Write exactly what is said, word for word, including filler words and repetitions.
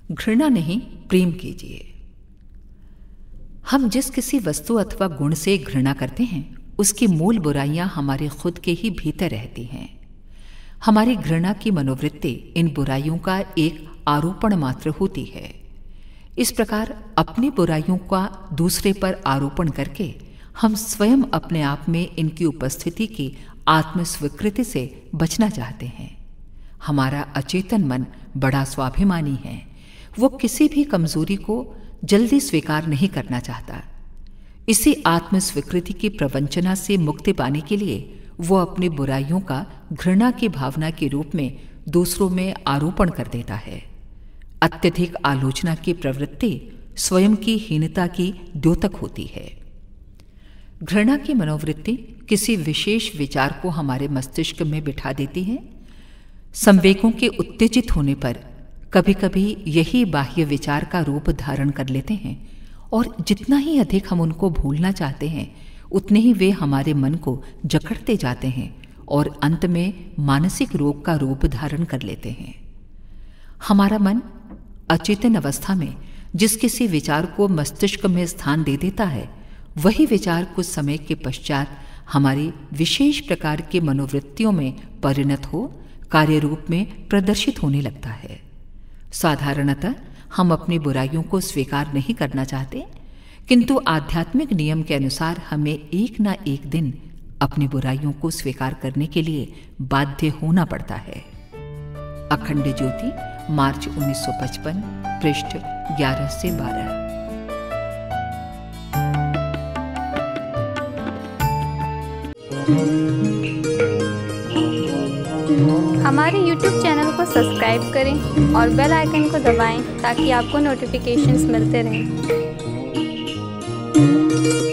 घृणा नहीं, प्रेम कीजिए। हम जिस किसी वस्तु अथवा गुण से घृणा करते हैं, उसकी मूल बुराइयां हमारे खुद के ही भीतर रहती हैं। हमारी घृणा की मनोवृत्ति इन बुराइयों का एक आरोपण मात्र होती है। इस प्रकार अपनी बुराइयों का दूसरे पर आरोपण करके हम स्वयं अपने आप में इनकी उपस्थिति की आत्मस्वीकृति से बचना चाहते हैं। हमारा अचेतन मन बड़ा स्वाभिमानी है। वो किसी भी कमजोरी को जल्दी स्वीकार नहीं करना चाहता। इसी आत्मस्वीकृति की प्रवंचना से मुक्ति पाने के लिए वो अपनी बुराइयों का घृणा की भावना के रूप में दूसरों में आरोपण कर देता है। अत्यधिक आलोचना की प्रवृत्ति स्वयं की हीनता की द्योतक होती है। घृणा की मनोवृत्ति किसी विशेष विचार को हमारे मस्तिष्क में बिठा देती है। संवेगों के उत्तेजित होने पर कभी कभी यही बाह्य विचार का रूप धारण कर लेते हैं, और जितना ही अधिक हम उनको भूलना चाहते हैं, उतने ही वे हमारे मन को जकड़ते जाते हैं और अंत में मानसिक रोग का रूप धारण कर लेते हैं। हमारा मन अचेतन अवस्था में जिस किसी विचार को मस्तिष्क में स्थान दे देता है, वही विचार कुछ समय के पश्चात हमारी विशेष प्रकार की मनोवृत्तियों में परिणत हो कार्य रूप में प्रदर्शित होने लगता है। साधारणतः हम अपनी बुराइयों को स्वीकार नहीं करना चाहते, किंतु आध्यात्मिक नियम के अनुसार हमें एक ना एक दिन अपनी बुराइयों को स्वीकार करने के लिए बाध्य होना पड़ता है। अखंड ज्योति, मार्च उन्नीस सौ पचपन, पृष्ठ ग्यारह से बारह। हमारे यूट्यूब चैनल को सब्सक्राइब करें और बेल आइकन को दबाएं ताकि आपको नोटिफिकेशंस मिलते रहें।